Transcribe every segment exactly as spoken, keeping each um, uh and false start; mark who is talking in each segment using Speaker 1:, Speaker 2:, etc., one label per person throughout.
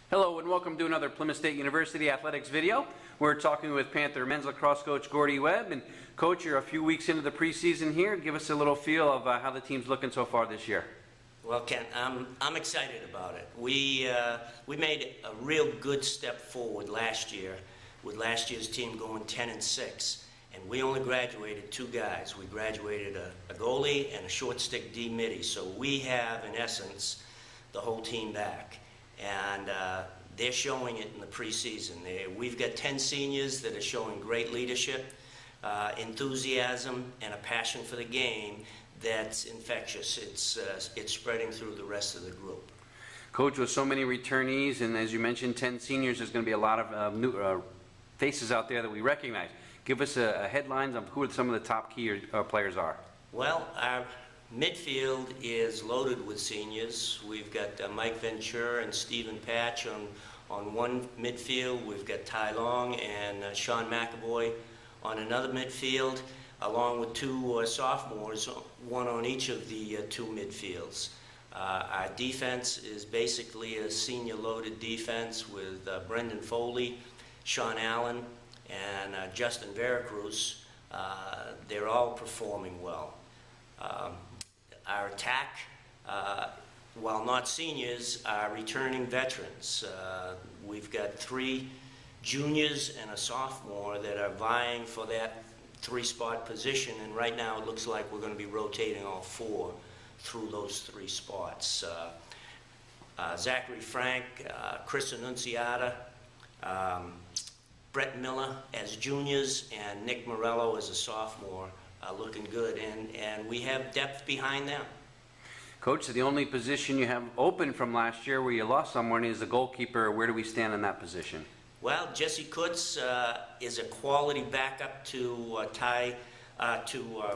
Speaker 1: Hello and welcome to another Plymouth State University Athletics video. We're talking with Panther men's lacrosse coach Gordy Webb. And Coach, you're a few weeks into the preseason here. Give us a little feel of uh, how the team's looking so far this year.
Speaker 2: Well, Ken, I'm, I'm excited about it. We, uh, we made a real good step forward last year with last year's team going ten and six. And we only graduated two guys. We graduated a, a goalie and a short stick D midi. So we have, in essence, the whole team back. And uh, they're showing it in the preseason. They, we've got ten seniors that are showing great leadership, uh, enthusiasm, and a passion for the game that's infectious. It's, uh, it's spreading through the rest of the group.
Speaker 1: Coach, with so many returnees, and as you mentioned, ten seniors, there's going to be a lot of uh, new uh, faces out there that we recognize. Give us a, a headlines on who some of the top key uh, players are.
Speaker 2: Well, our midfield is loaded with seniors. We've got uh, Mike Ventura and Stephen Patch on, on one midfield. We've got Ty Long and uh, Sean McAvoy on another midfield, along with two uh, sophomores, one on each of the uh, two midfields. Uh, our defense is basically a senior loaded defense with uh, Brendan Foley, Sean Allen, and uh, Justin Veracruz. Uh, they're all performing well. Um, Our attack, uh, while not seniors, are returning veterans. Uh, we've got three juniors and a sophomore that are vying for that three-spot position, and right now it looks like we're going to be rotating all four through those three spots. Uh, uh, Zachary Frank, uh, Chris Annunziata, um, Brett Miller as juniors, and Nick Morello as a sophomore. Uh, looking good, and, and we have depth behind them.
Speaker 1: Coach, the only position you have open from last year where you lost someone is the goalkeeper. Where do we stand in that position?
Speaker 2: Well, Jesse Kutz uh, is a quality backup to uh, Ty, uh, to uh,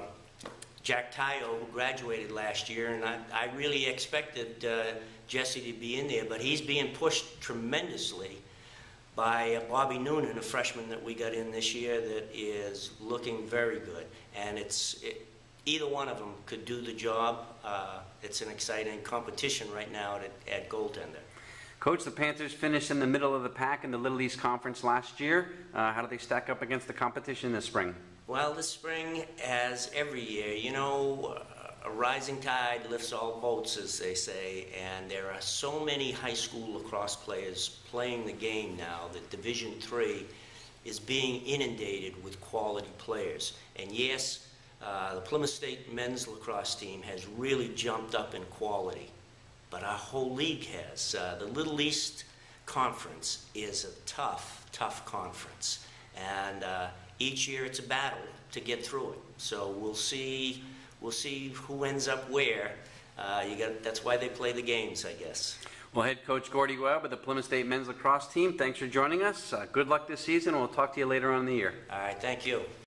Speaker 2: Jack Tayo, who graduated last year, and I, I really expected uh, Jesse to be in there, but he's being pushed tremendously by uh, Bobby Noonan, a freshman that we got in this year that is looking very good. And it's it, either one of them could do the job. Uh, it's an exciting competition right now at, at goaltender.
Speaker 1: Coach, the Panthers finished in the middle of the pack in the Little East Conference last year. Uh, how do they stack up against the competition this spring?
Speaker 2: Well, this spring, as every year, you know, a rising tide lifts all boats, as they say, and there are so many high school lacrosse players playing the game now that Division three is being inundated with quality players. And yes, uh, the Plymouth State men's lacrosse team has really jumped up in quality, but our whole league has. Uh, the Little East Conference is a tough, tough conference, and uh, each year it's a battle to get through it. So we'll see. We'll see who ends up where. Uh, you got, that's why they play the games, I guess.
Speaker 1: Well, head coach Gordy Webb of the Plymouth State men's lacrosse team, thanks for joining us. Uh, good luck this season. We'll talk to you later on in the year.
Speaker 2: All right, thank you.